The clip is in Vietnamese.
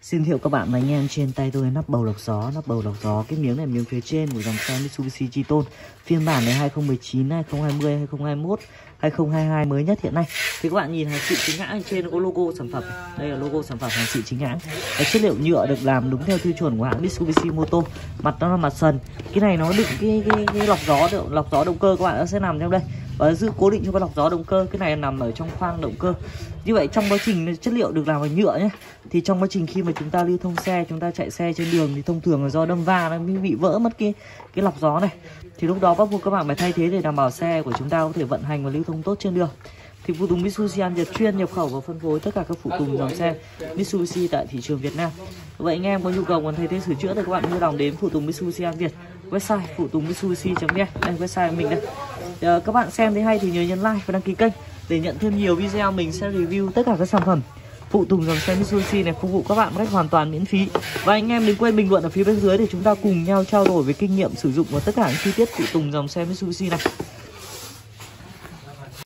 Xin thiệu các bạn và anh em, trên tay tôi nắp bầu lọc gió. Cái miếng này miếng phía trên của dòng xe Mitsubishi Triton phiên bản này 2019, 2020, 2021, 2022 mới nhất hiện nay. Thì các bạn nhìn hàng xịn chính hãng ở trên có logo sản phẩm. Đây là logo sản phẩm hàng xịn chính hãng. Cái chất liệu nhựa được làm đúng theo tiêu chuẩn của hãng Mitsubishi Moto. Mặt nó là mặt sần. Cái này nó đựng cái lọc gió động cơ, các bạn nó sẽ nằm trong đây và giữ cố định cho cái lọc gió động cơ. Cái này nằm ở trong khoang động cơ. Như vậy trong quá trình chất liệu được làm bằng nhựa nhé, thì trong quá trình khi mà chúng ta lưu thông xe, chúng ta chạy xe trên đường thì thông thường là do đâm va nó mới bị vỡ mất cái lọc gió này. Thì lúc đó bắt buộc các bạn phải thay thế để đảm bảo xe của chúng ta có thể vận hành và lưu thông tốt trên đường. Thì phụ tùng Mitsubishi An Việt chuyên nhập khẩu và phân phối tất cả các phụ tùng dòng xe Mitsubishi tại thị trường Việt Nam. Vậy anh em có nhu cầu cần thay thế sửa chữa thì các bạn vui lòng đến phụ tùng Mitsubishi An Việt, website phụ tùng mitsubishi.vn. Đây website của mình đây. Các bạn xem thấy hay thì nhớ nhấn like và đăng ký kênh để nhận thêm nhiều video mình sẽ review tất cả các sản phẩm phụ tùng dòng xe Mitsubishi này phục vụ các bạn một cách hoàn toàn miễn phí. Và anh em đừng quên bình luận ở phía bên dưới để chúng ta cùng nhau trao đổi về kinh nghiệm sử dụng và tất cả những chi tiết phụ tùng dòng xe Mitsubishi này.